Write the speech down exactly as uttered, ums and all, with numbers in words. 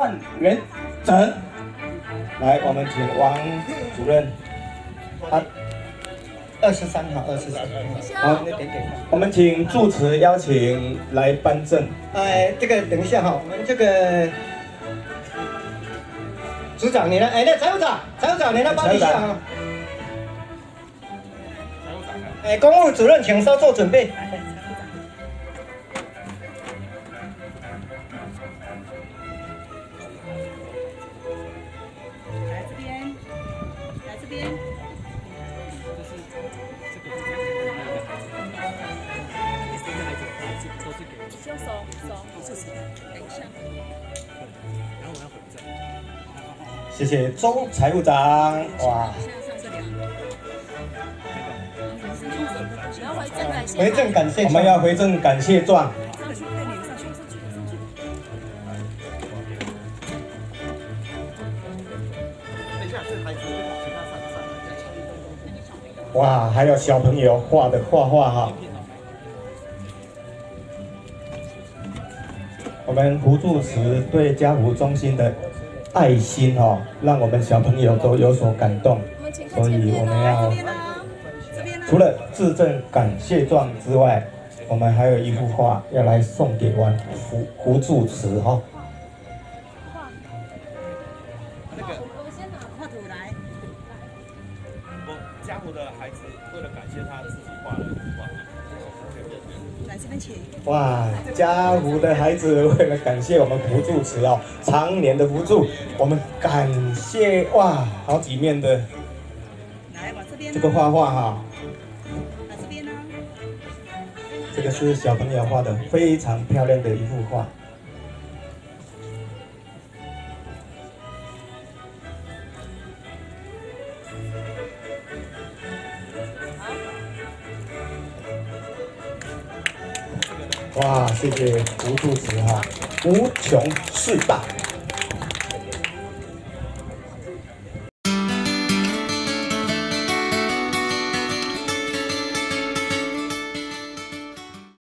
万元整。来，我们请王主任，他二十三号，二十三号，好，那点点。我们请住持邀请来颁证。哎，这个等一下哈，我们这个组长你来，哎，那财务长，财务长你来颁一下哈。哎，公务主任请稍作准备。 用手手，等一下。然后我要回正。 谢谢周财务长，哇！ 然后回正感谢。 回正感谢，我们要回正感谢状。 上去，对，你上去，上去，上去。 等一下，这孩子其他上上。 哇，还有小朋友画的画画哈。 我们胡住持对家福中心的爱心哦，让我们小朋友都有所感动，所以我们要除了致赠感谢状之外，我们还有一幅画要来送给完胡胡住持哈。 那个，我先拿画图来。 我家福的孩子为了感谢他自己画了一幅画。 来这边请。 哇，家福的孩子为了感谢我们胡住持哦，常年的辅助，我们感谢哇，好几面的。 来，往这边。 这个画画哈。 来这边呢。 这个是小朋友画的，非常漂亮的一幅画。哇，谢谢胡住持哈，无穷事大。